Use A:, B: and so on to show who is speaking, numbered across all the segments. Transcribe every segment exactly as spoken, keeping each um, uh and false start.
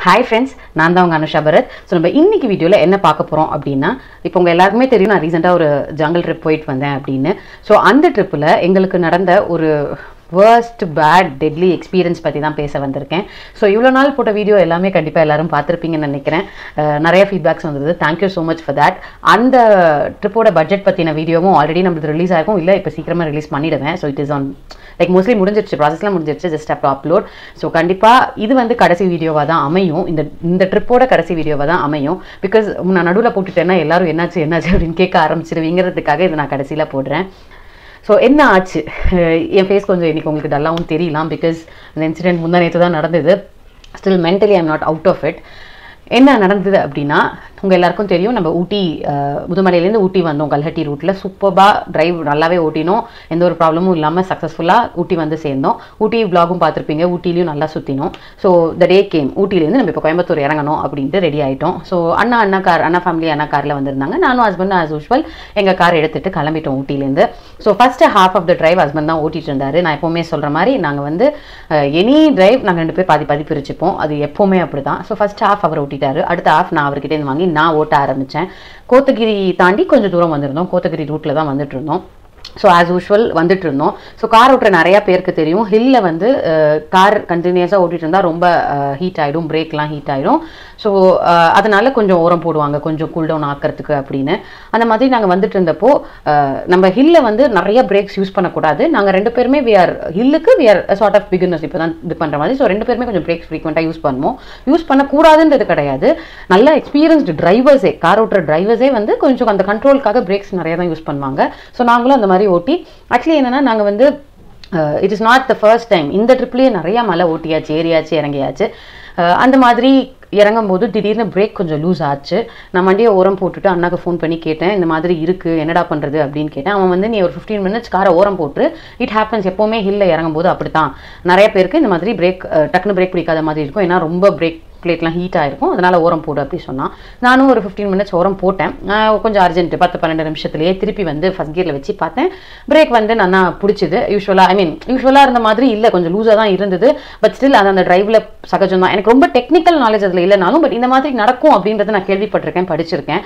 A: Hi friends, நான் தான் உங்க Anusha Bharath. So நம்ம இன்னைக்கு வீடியோல என்ன பார்க்க போறோம் அப்படினா, இப்போ உங்க எல்லாருக்குமே தெரியும் நான் ரீசன்ட்டா ஒரு ஜங்கல் ட்ரிப் போயிட்டு வந்தேன் அப்படினு. சோ அந்த ட்ரிப்ல எங்களுக்கு நடந்த ஒரு worst bad deadly experience பத்தி தான் பேச வந்திருக்கேன். சோ இவ்வளவு நாள் போட்ட வீடியோ எல்லாமே கண்டிப்பா எல்லாரும் பார்த்திருப்பீங்கன்னு நினைக்கிறேன். நிறைய ஃபீட்பேக்ஸ் வந்தது. Thank you so much for that. அந்த ட்ரிப்போட பட்ஜெட் பத்தின வீடியோவும் ஆல்ரெடி நமக்கு ரிலீஸ் ஆயிருக்கும். இல்ல இப்ப சீக்கிரமா ரிலீஸ் பண்ணிடுவேன். So it is on like mostly முடிஞ்சிருச்சு, ப்ராசஸ்லாம் முடிஞ்சிருச்சு, just have to upload. So கண்டிப்பாக இது வந்து கடைசி வீடியோவாக தான் அமையும், இந்த இந்த ட்ரிப்போட கடைசி வீடியோவாக தான் அமையும். பிகாஸ் நான் நடுவில் போட்டுட்டேன்னா எல்லாரும் என்னாச்சு என்னாச்சு அப்படின்னு கேட்க ஆரம்பிச்சிருவீங்கிறதுக்காக இதை நான் கடைசியில் போடுறேன். ஸோ என்ன ஆச்சு, என் ஃபேஸ் கொஞ்சம் இன்றைக்கி உங்களுக்கு டல்லாகவும் தெரியலாம், பிகாஸ் இந்த இன்சிடென்ட் முந்தா நேற்று தான் நடந்தது. Still mentally I'm not out of it. என்ன நடந்தது அப்படின்னா, உங்கள் எல்லாருக்கும் தெரியும் நம்ம ஊட்டி முதுமலையிலேருந்து ஊட்டி வந்தோம் கல்ஹட்டி ரூட்டில். சூப்பராக டிரைவ் நல்லாவே ஓட்டினோம், எந்த ஒரு ப்ராப்ளமும் இல்லாமல் சக்ஸஸ்ஃபுல்லாக ஊட்டி வந்து சேர்ந்தோம். ஊட்டி விளாகும் பார்த்துருப்பீங்க, ஊட்டிலையும் நல்லா சுற்றினோம். ஸோ த டே கேம், ஊட்டிலேருந்து நம்ம இப்போ கோயம்புத்தூர் இறங்கணும் அப்படின்ட்டு ரெடி ஆகிட்டோம். ஸோ அண்ணா அண்ணா கார் அண்ணா ஃபேமிலி அண்ணா காரில் வந்திருந்தாங்க. நானும் ஹஸ்பண்டும் ஆஸ் யூஷுவல் எங்கள் கார் எடுத்துகிட்டு கிளம்பிட்டோம் ஊட்டிலேருந்து. So first half of the drive husband தான் ஓட்டிகிட்டு இருந்தார். நான் எப்போவுமே சொல்கிற மாதிரி நாங்கள் வந்து எனி டிரைவ் நாங்கள் ரெண்டு பேர் பாதி பாதி பிரிச்சுப்போம், அது எப்போவுமே அப்படி தான். ஸோ ஃபஸ்ட் ஹாஃப் அவர் ஓட்டிட்டாரு, அடுத்த ஹாஃப் நான் அவர்கிட்ட வாங்கி நான் ஓட்ட ஆரம்பித்தேன். கோத்தகிரி தாண்டி கொஞ்சம் தூரம் வந்திருந்தோம், கோத்தகிரி ரூட்டில் தான் வந்துட்டு இருந்தோம். ஸோ ஆஸ் யூஷுவல் வந்துட்டு இருந்தோம். ஸோ கார் ஓட்டுற நிறையா பேருக்கு தெரியும், ஹில்லில் வந்து கார் கண்டினியூஸாக ஓட்டிகிட்டு இருந்தால் ரொம்ப ஹீட் ஆகிடும், பிரேக்லாம் ஹீட் ஆகிடும். ஸோ அதனால கொஞ்சம் ஓரம் போடுவாங்க, கொஞ்சம் கூல் டவுன் ஆக்கிறதுக்கு அப்படின்னு. அந்த மாதிரி நாங்கள் வந்துட்டு இருந்தப்போ நம்ம ஹில்லில் வந்து நிறைய பிரேக்ஸ் யூஸ் பண்ணக்கூடாது. நாங்கள் ரெண்டு பேருமே வி ஆர் ஹில்லுக்கு we are sort of beginners, இப்போ தான் இது பண்ணுற மாதிரி. ஸோ ரெண்டு பேருமே கொஞ்சம் பிரேக்ஸ் ஃப்ரீக்வெண்ட்டாக யூஸ் பண்ணுவோம். யூஸ் பண்ணக்கூடாதுன்றது கிடையாது, நல்ல எக்ஸ்பீரியன்ஸ்டு டிரைவர்ஸே, கார் ஓட்டுற டிரைவர்ஸே வந்து கொஞ்சம் அந்த கண்ட்ரோலுக்காக பிரேக்ஸ் நிறையா தான் யூஸ் பண்ணுவாங்க. ஸோ நாங்களும் அந்த மாதிரி ஓட்டி ஆக்சுவலி என்னன்னா நாங்கள் வந்து it is not the first time, இந்த ட்ரிப்லேயே நிறையா மலை ஓட்டியாச்சு, ஏறியாச்சு, இறங்கியாச்சு. அந்த மாதிரி இறங்கும் போது திடீர்னு பிரேக் கொஞ்சம் லூஸ் ஆச்சு. நான் வண்டியை ஓரம் போட்டுட்டு அண்ணாக்கு ஃபோன் பண்ணி கேட்டேன், இந்த மாதிரி இருக்குது என்னடா பண்ணுறது அப்படின்னு கேட்டேன். அவன் வந்து நீ ஒரு ஃபிஃப்டீன் மினிட்ஸ் காரை ஓரம் போட்டு, இட் ஹேப்பன்ஸ் எப்போவுமே ஹில்ல இறங்கும் போது அப்படி தான் நிறைய பேருக்கு இந்த மாதிரி பிரேக் டக்குன்னு பிரேக் பிடிக்காத மாதிரி இருக்கும், ஏன்னா ரொம்ப பிரேக் பிளேட்லாம் ஹீட் ஆகிருக்கும், அதனால் ஓரம் போடு அப்படி சொன்னான். நானும் ஒரு ஃபிஃப்டீன் மினிட்ஸ் ஓரம் போட்டேன். கொஞ்சம் அர்ஜென்ட், பத்து பன்னெண்டு நிமிஷத்துலேயே திருப்பி வந்து ஃபஸ்ட் கியரில் வச்சு பார்த்தேன், பிரேக் வந்து நல்லா பிடிச்சிது. யூஸ்வலாக ஐ மீன் யூஸ்வலாக இருந்த மாதிரி இல்லை, கொஞ்சம் லூஸாக தான் இருந்தது. பட் ஸ்டில் அது அந்த டிரைவில் சகஜம் தான். எனக்கு ரொம்ப டெக்னிக்கல் நாலேஜ் அதில் இல்லைனாலும் பட் இந்த மாதிரி நடக்கும் அப்படின்றத நான் கேள்விப்பட்டிருக்கேன், படிச்சிருக்கேன்.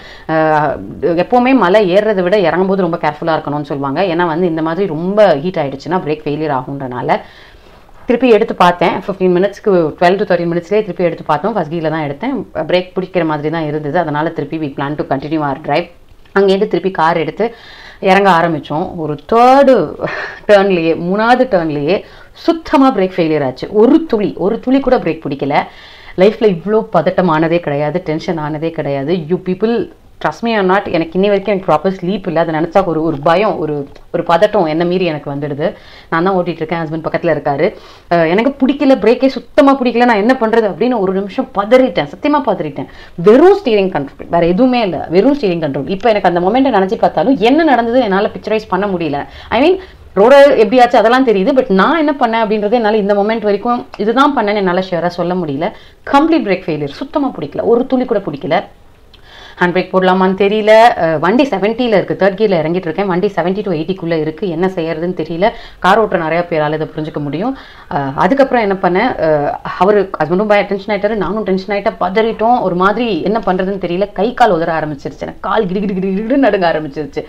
A: எப்போவுமே மலை ஏறுறதை விட இறங்கும்போது ரொம்ப கேர்ஃபுல்லாக இருக்கணும்னு சொல்லுவாங்க, ஏன்னா வந்து இந்த மாதிரி ரொம்ப ஹீட் ஆகிடுச்சுன்னா பிரேக் ஃபெயிலியர் ஆகுன்றனால. திருப்பி எடுத்து பார்த்தேன், ஃபிஃப்டீன் மினிட்ஸ்க்கு டுவெல் டு தேர்ட்டின் மினிட்ஸ்லேயே திருப்பி எடுத்து பார்த்தோம். ஃபஸ்ட் கீரில் தான் எடுத்தேன், பிரேக் பிடிக்கிற மாதிரி தான் இருந்தது. அதனால் திருப்பி we plan to continue our drive. அங்கேருந்து திருப்பி கார் எடுத்து இறங்க ஆரம்பித்தோம். ஒரு தேர்டு டேர்ன்லேயே மூணாவது டேர்ன்லேயே சுத்தமாக பிரேக் ஃபெயிலியர் ஆச்சு. ஒரு துளி ஒரு துளி கூட பிரேக் பிடிக்கல. லைஃப்பில் இவ்வளோ பதட்டமானதே கிடையாது, டென்ஷன் ஆனதே கிடையாது. You people trust me or not, எனக்கு இன்னி வரைக்கும் எனக்கு ப்ராப்பர் ஸ்லீப் இல்லை. அதை நினச்சா ஒரு ஒரு பயம், ஒரு ஒரு பதட்டம் என்ன மீறி எனக்கு வந்துடுது. நான் தான் ஓட்டிகிட்டு இருக்கேன், ஹஸ்பண்ட் பக்கத்தில் இருக்காரு. எனக்கு பிடிக்கல, பிரேக்கே சுத்தமாக பிடிக்கல, நான் என்ன பண்ணுறது அப்படின்னு ஒரு நிமிஷம் பதறிட்டேன், சத்தியமாக பதறிட்டேன். வெறும் ஸ்டீரிங் கண்ட்ரோல், வேறு எதுவுமே இல்லை, வெறும் ஸ்டீரிங் கண்ட்ரோல். இப்போ எனக்கு அந்த மொமெண்ட்டை நினச்சி பார்த்தாலும் என்ன நடந்தது என்னால் பிக்சரைஸ் பண்ண முடியல. ஐ மீன் ரோடு எப்படியாச்சும் அதெல்லாம் தெரியுது, பட் நான் என்ன பண்ணேன் அப்படின்றது என்னால் இந்த மொமெண்ட் வரைக்கும் இதுதான் பண்ணேன்னு என்னால் ஷியராக சொல்ல முடியல. கம்ப்ளீட் பிரேக் ஃபெயிலியர், சுத்தமாக பிடிக்கல, ஒரு துளி கூட பிடிக்கல. ஹேண்ட் பிரேக் போடலாமான்னு தெரியல. வண்டி செவன்ட்டியில் இருக்குது, தேர்ட் கியரில் இறங்கிட்டு இருக்கேன். வண்டி செவன்ட்டி டு எயிட்டிக்குள்ளே இருக்குது, என்ன செய்யறதுன்னு தெரியல. கார் ஓட்டுற நிறையா பேரால் இதை புரிஞ்சுக்க முடியும். அதுக்கப்புறம் என்ன பண்ணேன், அவர் ஹஸ்பண்டும் பய டென்ஷன் ஆகிட்டாரு, நானும் டென்ஷன் ஆகிட்டா, பதறிட்டோம். ஒரு மாதிரி என்ன பண்ணுறதுன்னு தெரியல, கை கால் உதற ஆரம்பிச்சிருச்சு, எனக்கு கால் கிடி கிடி கிடி கிடி நடுங்க ஆரம்பிச்சிருச்சு.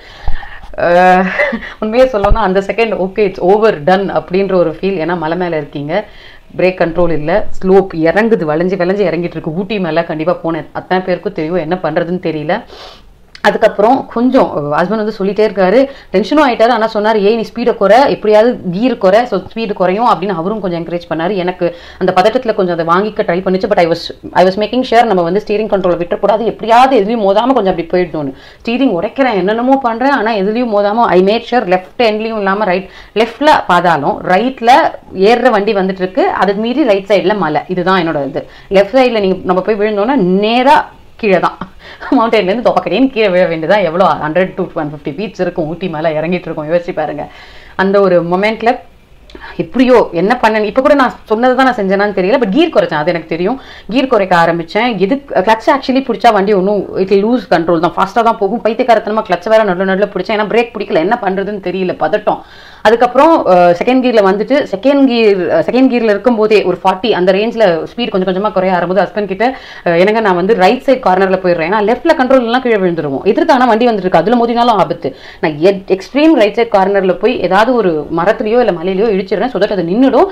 A: உண்மையாக சொல்லணும்னா அந்த second okay it's over done அப்படின்ற ஒரு ஃபீல். ஏன்னா மலை மேலே இருக்கீங்க, பிரேக் கண்ட்ரோல் இல்லை, ஸ்லோப் இறங்குது, வளைஞ்சு வளைஞ்சு இறங்கிட்டு இருக்கு. ஊட்டி மேலே கண்டிப்பாக போனேன், அத்தனை பேருக்கும் தெரியும், என்ன பண்ணுறதுன்னு தெரியல. அதுக்கப்புறம் கொஞ்சம் ஹஸ்பண்ட் வந்து சொல்லிட்டே இருக்காரு, டென்ஷனும் ஆகிட்டாரு. ஆனால் சொன்னார், ஏய் நீ ஸ்பீடை குறை, எப்படியாவது கீர் குறை, ஸோ ஸ்பீடு குறையும் அப்படின்னு அவரும் கொஞ்சம் என்கரேஜ் பண்ணார். எனக்கு அந்த பதட்டத்தில் கொஞ்சம் அதை வாங்கிக்க ட்ரை பண்ணிச்சு. But I was I was making sure நம்ம வந்து ஸ்டீரிங் கண்ட்ரோலை விட்டுறக்கூடாது, எப்படியாவது எதுலையும் மோதாமல் கொஞ்சம் அப்படி போயிடணும்னு. ஸ்டீரிங் உடைக்கிறேன், என்னென்னமோ பண்ணுறேன், ஆனால் எதுலையும் மோதாமல் ஐ மேட் ஷியர் லெஃப்ட் எண்ட்லையும் இல்லாமல் ரைட், லெஃப்டில் பாதாளம், ரைட்டில் ஏறுற வண்டி வந்துட்டு இருக்கு, அதுக்கு மீறி ரைட் சைடில் மலை. இதுதான் என்னோட இது. லெஃப்ட் சைடில் நீங்கள் நம்ம போய் விழுந்தோன்னா நேராக கீழே தான், மவுண்டன்லேருந்து தொப்பக்கடின்னு கீழே விழ வேண்டியதான். எவ்வளோ hundred to one fifty feets இருக்கும், ஊட்டி மேலே இறங்கிட்டு இருக்கோம், யோசிச்சு பாருங்க. அந்த ஒரு மொமெண்ட்டில் எப்படியோ என்ன பண்ணேன், இப்போ கூட நான் சொன்னது தான் நான் செஞ்சேனான்னு தெரியல, பட் கீர் குறைச்சேன், அது எனக்கு தெரியும். கீர் குறைக்க ஆரம்பித்தேன். எது கிளச் ஆக்சுவலி பிடிச்சா வண்டி ஒன்றும் இட் லூஸ் கண்ட்ரோல் தான், ஃபாஸ்ட்டாக தான் போகும். பைத்தியக்காரத்தனமாக கிளச்சை வேறு நடுவில் நடுவில் பிடிச்சேன், ஏன்னா பிரேக் பிடிக்கல, என்ன பண்ணுறதுன்னு தெரியல, பதட்டம். அதுக்கப்புறம் செகண்ட் கியர்ல வந்துட்டு செகண்ட் கியர் செகண்ட் கியர்ல இருக்கும்போதே ஒரு ஃபார்ட்டி அந்த ரேஞ்சில் ஸ்பீட் கொஞ்சம் கொஞ்சமாக குறைய ஆரம்பிச்சு ஹஸ்பண்ட் கிட்ட எனக்கு நான் வந்து ரைட் சைட் கார்னர்ல போயிடுறேன், ஏன்னா லெஃப்ட்ல கண்ட்ரோல் எல்லாம் கீழே விழுந்துருவோம், எதிர்த்தான வண்டி வந்துருக்கு, அதுல மோதினாலும் ஆபத்து, நான் எக்ஸ்ட்ரீம் ரைட் சைட் கார்னர்ல போய் ஏதாவது ஒரு மரத்துலயோ இல்லை மலையிலயோ இடிச்சிடுறேன், ஸோ தட் அது நின்றுடும்,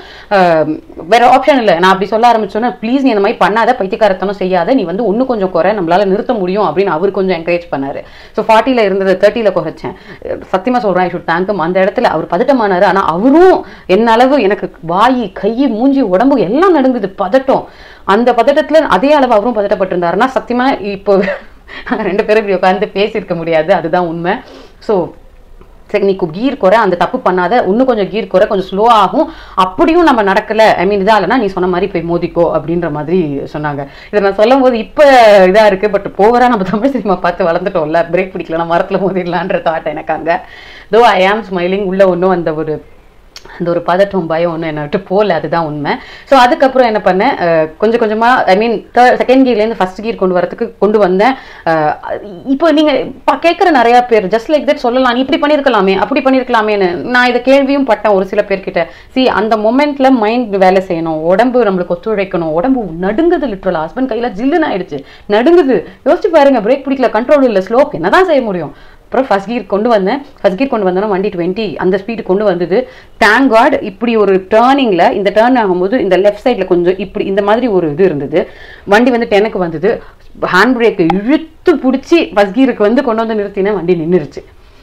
A: வேற ஆப்ஷன் இல்லை. நான் அப்படி சொல்ல ஆரம்பிச்சோன்னா ப்ளீஸ் நீ இந்த மாதிரி பண்ணாத, பைத்தியக்காரத்தனம் செய்யாத, நீ வந்து ஒன்று கொஞ்சம் குறை, நம்மளால நிறுத்த முடியும் அப்படின்னு அவர் கொஞ்சம் என்கரேஜ் பண்ணாரு. ஸோ ஃபார்ட்டில இருந்தது தேர்ட்டில குறைச்சேன். சத்தியமா சொல்றேன், ஐ ஷுட் தேங்க் ஹிம். அந்த இடத்துல அவர் பதட்டமானாரு, ஆனா அவரும் என்ன அளவு எனக்கு வாய் கை மூஞ்சி உடம்பு எல்லாம் நடுங்குது, பதட்டம். அந்த பதட்டத்துல அதே அளவு அவரும் பதட்டப்பட்டிருந்தாருன்னா சத்தியமா இப்போ ரெண்டு பேரும் இப்படி உட்காந்து பேசியிருக்க முடியாது, அதுதான் உண்மை. ஸோ சரி நீ கீர் குறை, அந்த தப்பு பண்ணாத, இன்னும் கொஞ்சம் கீர் குறை, கொஞ்சம் ஸ்லோ ஆகும், அப்படியும் நம்ம நடக்கல, ஐ மீன் இதா இல்லைன்னா நீ சொன்ன மாதிரி போய் மோதிக்கோ அப்படின்ற மாதிரி சொன்னாங்க. இதை நான் சொல்லும் போது இப்போ இதா இருக்கு, பட் போவரா நம்ம தமிழ் சினிமா பார்த்து வளர்ந்துட்டோம்ல, பிரேக் பிடிக்கலன்னா மரத்துல மோதிடலான்ற தாட் எனக்கு அங்க. தோ ஐ ஆம் ஸ்மைலிங், உள்ள ஒன்றும் அந்த ஒரு அந்த ஒரு பதட்டம் பயம் ஒன்று என்னை விட்டு போகல, அதுதான் உண்மை. ஸோ அதுக்கப்புறம் என்ன பண்ணேன், கொஞ்சம் கொஞ்சமாக ஐ மீன் தேர்ட் செகண்ட் கியர்லேருந்து ஃபர்ஸ்ட் கியர் கொண்டு வரதுக்கு கொண்டு வந்தேன். இப்போ நீங்கள் கேட்குற நிறையா பேர் ஜஸ்ட் லைக் தட் சொல்லலாம், நீ இப்படி பண்ணியிருக்கலாமே அப்படி பண்ணியிருக்கலாமேன்னு நான் இதை கேள்வியும் பட்டேன் ஒரு சில பேர்கிட்ட. சி அந்த மொமெண்ட்ல மைண்ட் வேலை செய்யணும், உடம்பு நம்மளுக்கு ஒத்துழைக்கணும், உடம்பு நடுங்குது, லிட்டரல் ஹஸ்பண்ட் கையில் ஜில்லுன்னு ஆயிடுச்சு, நடுங்குது, யோசிச்சு பாருங்க, பிரேக் பிடிக்கல, கண்ட்ரோல் இல்லை, ஸ்லோப், என்னதான் செய்ய முடியும். அப்புறம் ஃபர்ஸ்ட் கியர் கொண்டு வந்தேன். ஃபர்ஸ்ட் கியர் கொண்டு வந்தோன்னா வண்டி டுவெண்ட்டி அந்த ஸ்பீடு கொண்டு வந்தது. தேங்க் காட் இப்படி ஒரு டேர்னிங்ல இந்த டேர்ன் ஆகும்போது இந்த லெஃப்ட் சைட்ல கொஞ்சம் இப்படி இந்த மாதிரி ஒரு இது இருந்தது, வண்டி வந்து டெனுக்கு வந்தது, ஹேண்ட் பிரேக் இழுத்து பிடிச்சி ஃபர்ஸ்ட் கியருக்கு வந்து கொண்டு வந்து நிறுத்தினேன், வண்டி நின்றுருச்சு.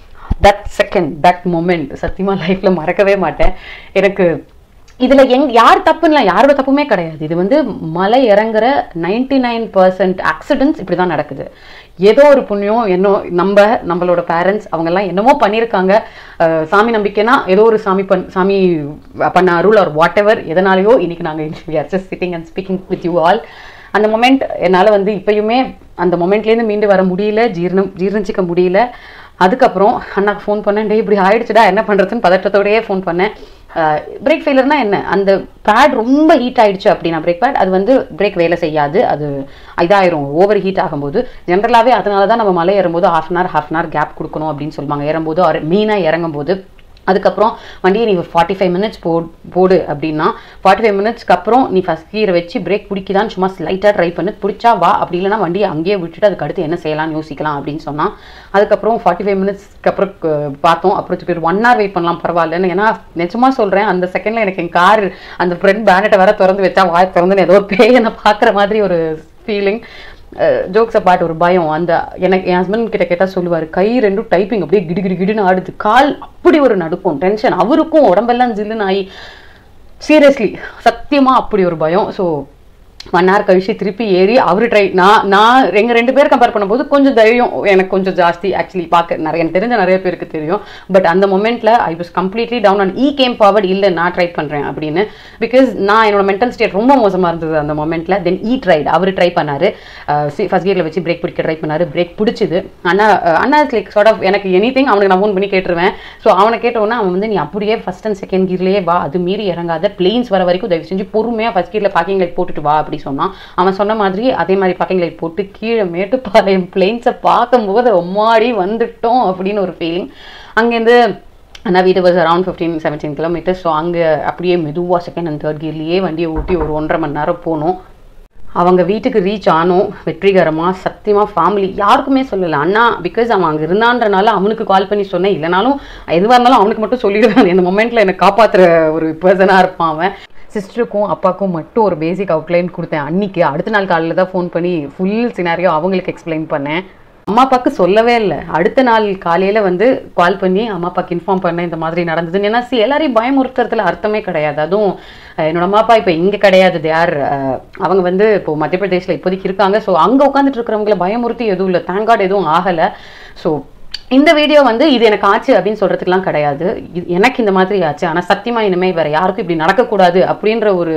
A: தட் செகண்ட் தட் மொமெண்ட் சத்தியமா லைஃப்ல மறக்கவே மாட்டேன். எனக்கு இதுல எங் யார் தப்புன்னா யாரோட தப்புமே கிடையாது. இது வந்து மலை இறங்குற நைன்டி நைன் பர்சன்ட் ஆக்சிடென்ட்ஸ் இப்படிதான் நடக்குது. ஏதோ ஒரு புண்ணியம் என்னோ நம்ம நம்மளோட பேரண்ட்ஸ் அவங்கெல்லாம் என்னமோ பண்ணியிருக்காங்க, சாமி நம்பிக்கைனா ஏதோ ஒரு சாமி பண் சாமி பண்ண அருள் ஆர் வாட் எவர், எதனாலையோ இன்னைக்கு நாங்கள் just sitting and speaking with you all. அந்த மொமெண்ட் என்னால் வந்து இப்பயுமே அந்த மொமெண்ட்லேருந்து மீண்டு வர முடியல, ஜீர்ணம் ஜீர்ணிச்சிக்க முடியல. அதுக்கப்புறம் அண்ணாக்கு ஃபோன் பண்ணேன், டே இப்படி ஆயிடுச்சுடா என்ன பண்ணுறதுன்னு பதட்டத்தோடையே ஃபோன் பண்ணேன். பிரேக் ஃபெயிலர்னா என்ன, அந்த பேட் ரொம்ப ஹீட் ஆயிடுச்சு அப்படின்னா பிரேக் பேட் அது வந்து பிரேக் வேலை செய்யாது, அது இதாயிரும் ஓவர் ஹீட் ஆகும்போது. ஜென்ரலாகவே அதனால தான் நம்ம மலை ஏறும்போது half an hour half an hour gap கொடுக்கணும் அப்படின்னு சொல்லுவாங்க, ஏறும்போது மீனாக இறங்கும்போது. அதுக்கப்புறம் வண்டியை நீ ஃபார்ட்டி ஃபைவ் மினிட்ஸ் போ போடு அப்படின்னா ஃபார்ட்டி ஃபைவ் மினிட்ஸ்க்கு அப்புறம் நீ ஃபஸ்ட் கீரை வச்சு பிரேக் பிடிக்குதான்னு சும்மா ஸ்லைட்டாக ட்ரை பண்ணி பிடிச்சா வா, அப்படி இல்லைனா வண்டியை அங்கேயே விட்டுட்டு அதுக்கு அடுத்து என்ன செய்யலாம்னு யோசிக்கலாம் அப்படின்னு சொன்னால். அதுக்கப்புறம் ஃபார்ட்டி ஃபைவ் மினிட்ஸ்க்கு அப்புறம் பார்த்தோம், அப்புறம் ஒரு ஒன் ஹவர் வெயிட் பண்ணலாம் பரவாயில்லன்னு. ஏன்னா நிஜமா சொல்கிறேன், அந்த செகண்டில் எனக்கு என் கார் அந்த ஃப்ரெண்ட் பேனட்டை வேற திறந்து வச்சா வாய் திறந்துன்னு ஏதோ பேய் என்ன பார்க்குற மாதிரி ஒரு ஃபீலிங். ஜோக்ஸ் அப்பார்ட் ஒரு பயம். அந்த எனக்கு என் ஹஸ்பண்ட் கிட்ட கேட்டால் சொல்லுவார், கை ரெண்டும் டைப்பிங் அப்படியே கிடு கிடு கிடுன்னு ஆடுது, கால் அப்படி ஒரு நடுக்கும், டென்ஷன், அவருக்கும் உடம்பெல்லாம் ஜில்லுன்னு ஆகி சீரியஸ்லி சத்தியமாக அப்படி ஒரு பயம். ஸோ ஒன் ஹவர் கழிச்சு திருப்பி ஏறி அவரு ட்ரை நான் நான் எங்கள் ரெண்டு பேர் கம்பேர் பண்ணும்போது கொஞ்சம் தைரியம் எனக்கு கொஞ்சம் ஜாஸ்தி ஆக்சுவலி பார்க்க நிறைய எனக்கு தெரிஞ்ச நிறைய பேருக்கு தெரியும். பட் அந்த மொமெண்ட்டில் I was completely down and he came forward, இல்லை நான் ட்ரை பண்ணுறேன் அப்படின்னு. பிகாஸ் நான் என்னோட மென்டல் ஸ்டேட் ரொம்ப மோசமாக இருந்தது அந்த மொமெண்ட்டில். தென் ஈ ட்ரைட், அவர் ட்ரை பண்ணார், ஃபர்ஸ்ட் கியரில் வச்சு பிரேக் பிடிக்க ட்ரை பண்ணார், பிரேக் பிடிச்சிது. அண்ணா அண்ணா லைக் சார்ட் ஆஃப் எனக்கு எனி திங் அவனுக்கு நான் ஃபோன் பண்ணி கேட்டுருவேன். ஸோ அவனை கேட்டோன்னா அவன் வந்து நீ அப்படியே ஃபஸ்ட் அண்ட் செகண்ட் கியர்லேயே வா, அது மீறி இறங்காத, பிளெயின்ஸ் வர வரைக்கும் தயவு செஞ்சு பொறுமையாக ஃபஸ்ட் கியரில் பார்க்கிங் லைட் போட்டுட்டு வா அப்படி சொன்னான். அவன் சொன்ன மாதிரி அதே மாதிரி பார்க்கிங் லைட் போட்டு கீழே மேட்டுப்பாளையம் பிளெயின்ஸை பார்க்கும்போது அம்மாடி வந்துட்டோம் அப்படின்னு ஒரு ஃபீலிங். அங்கேருந்து அண்ணா வீடு was around fifteen seventeen kilometres. So அங்கே அப்படியே மெதுவாக செகண்ட் அண்ட் தேர்ட் கியர்லேயே வண்டியை ஓட்டி ஒரு ஒன்றரை மணி நேரம் போனோம். அவங்க வீட்டுக்கு ரீச் ஆனோம் வெற்றிகரமாக. சத்தியமாக ஃபேமிலி யாருக்குமே சொல்லலை அண்ணா, பிகாஸ் அவன் அங்கே இருந்தான்றனால அவனுக்கு கால் பண்ணி சொன்னேன், இல்லைனாலும் எதுவாக இருந்தாலும் அவனுக்கு மட்டும் சொல்லிடுவேன். இந்த மொமெண்ட்டில் என்னை காப்பாற்றுற ஒரு பர்சனாக இருப்பான் அவன். சிஸ்டருக்கும் அப்பாவுக்கும் மட்டும் ஒரு பேசிக் அவுட்லைன் கொடுத்தேன் அன்னைக்கு. அடுத்த நாள் காலையில் தான் ஃபோன் பண்ணி ஃபுல் சினாரியோ அவங்களுக்கு எக்ஸ்பிளைன் பண்ணேன். அம்மா அப்பாவுக்கு சொல்லவே இல்லை. அடுத்த நாள் காலையில் வந்து கால் பண்ணி அம்மா அப்பாவுக்கு இன்ஃபார்ம் பண்ணேன் இந்த மாதிரி நடந்ததுன்னு. ஏன்னா சி எல்லாரையும் பயமுறுத்துறதுல அர்த்தமே கிடையாது. அதுவும் என்னோட அம்மா அப்பா இப்போ இங்கே கிடையாது, யார் அவங்க வந்து இப்போ மத்திய பிரதேசில் இப்போதைக்கு இருக்காங்க. ஸோ அங்கே உட்காந்துட்டு இருக்கிறவங்கள பயமுறுத்தி எதுவும் இல்லை, தேங்க் காட் எதுவும் ஆகலை. ஸோ இந்த வீடியோ வந்து இது எனக்கு ஆச்சு அப்படின்னு சொல்றதுக்குலாம் கிடையாது, எனக்கு இந்த மாதிரி ஆச்சு, ஆனால் சத்தியமா இனிமேல் வேற யாருக்கும் இப்படி நடக்கக்கூடாது அப்படின்ற ஒரு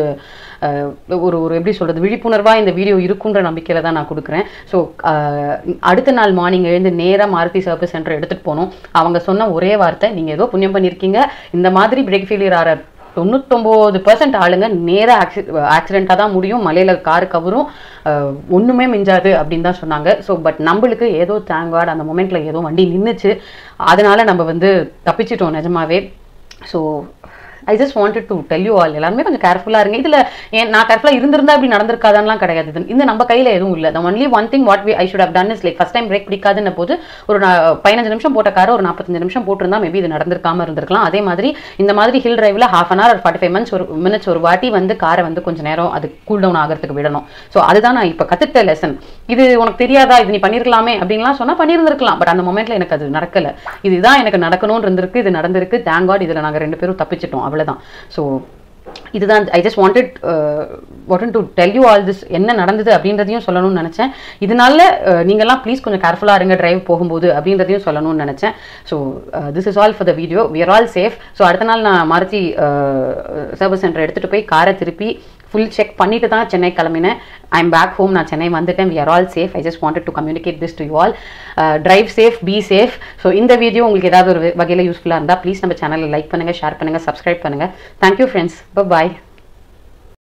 A: ஒரு ஒரு எப்படி சொல்றது விழிப்புணர்வாக இந்த வீடியோ இருக்குன்ற நம்பிக்கையில தான் நான் கொடுக்குறேன். ஸோ அடுத்த நாள் மார்னிங் எழுந்து நேராக மாருதி சர்வீஸ் சென்டர் எடுத்துகிட்டு போனோம். அவங்க சொன்ன ஒரே வார்த்தை, நீங்கள் ஏதோ புண்ணியம் பண்ணியிருக்கீங்க, இந்த மாதிரி பிரேக் ஃபெயிலியர் ஆகிற தொண்ணூத்தொம்பது பர்சன்ட் ஆளுங்க நேராக ஆக்சி ஆக்சிடெண்ட்டாக தான் முடியும், மலையில் காரு கவரும் ஒன்றுமே மிஞ்சாது அப்படின்னு தான் சொன்னாங்க. ஸோ பட் நம்மளுக்கு ஏதோ தேங்க் காட் அந்த மொமெண்ட்டில் ஏதோ வண்டி நின்றுச்சு, அதனால நம்ம வந்து தப்பிச்சிட்டோம் நிஜமாவே. So I just wanted to tell you all எல்லாருமே கொஞ்சம் கேர்ஃபுல்லாக இருங்க. இதில் ஏன் நான் கேர்ஃபுல்லாக இருந்திருந்தா இப்படி நடந்திருக்காதான்லாம் கிடையாது. இது இந்த நம்ம கையில் எதுவும் இல்லை. The only one thing what we I should have done is like first time brake பிடிக்காதுன்ன போது ஒரு பதினஞ்சு நிமிஷம் போட்ட காரை ஒரு நாற்பத்தஞ்சு நிமிஷம் போட்டிருந்தா மேபி இது நடந்திருக்காம இருந்திருக்கலாம். அதே மாதிரி இந்த மாதிரி ஹில் டிரைவில் ஹாஃப் அன் ஹவர் ஒரு ஃபார்ட்டி ஃபைவ் மினிட்ஸ் ஒரு மினிட்ஸ் ஒரு வாட்டி வந்து காரை வந்து கொஞ்சம் நேரம் அது கூல் டவுன் ஆகிறதுக்கு விடணும். ஸோ அதுதான் நான் இப்போ கற்றுக்கிட்ட லெசன். இது உனக்கு தெரியாதா, இது நீ பண்ணியிருக்கலாமே அப்படின்லாம் சொன்னால் பண்ணியிருந்திருக்கலாம். பட் அந்த மொமெண்ட்டில் எனக்கு அது நடக்கலை. இதுதான் எனக்கு நடக்கணும்னு இருந்திருக்கு, இது நடந்திருக்கு. தேங்க் காட் இதில் நாங்கள் ரெண்டு பேரும் தப்பிச்சிட்டோம், அவ்வளோதான். ஸோ இதுதான் I just wanted wanted to tell you all this. என்ன நடந்தது அப்படின்றதையும் சொல்லணும்னு நினச்சேன். இதனால நீங்கள்லாம் ப்ளீஸ் கொஞ்சம் கேர்ஃபுல்லாக இருங்க டிரைவ் போகும்போது அப்படின்றதையும் சொல்லணும்னு நினச்சேன். So this is all for the video. We are all safe. So அடுத்த நாள் நான் மாருதி சர்வீஸ் சென்டர் எடுத்துகிட்டு போய் காரை திருப்பி ஃபுல் செக் பண்ணிட்டு தான் சென்னை கிளம்பினேன். I am back home. நான் சென்னை வந்துட்டேன். We are all safe. I just wanted to communicate this to you all. Drive safe, be safe. So இந்த வீடியோ உங்களுக்கு ஏதாவது ஒரு வகையில் யூஸ்ஃபுல்லாக இருந்தால் ப்ளீஸ் நம்ம சேனலை லைக் பண்ணுங்கள், ஷேர் பண்ணுங்கள், சப்ஸ்கிரைப் பண்ணுங்கள். Thank you friends. பை.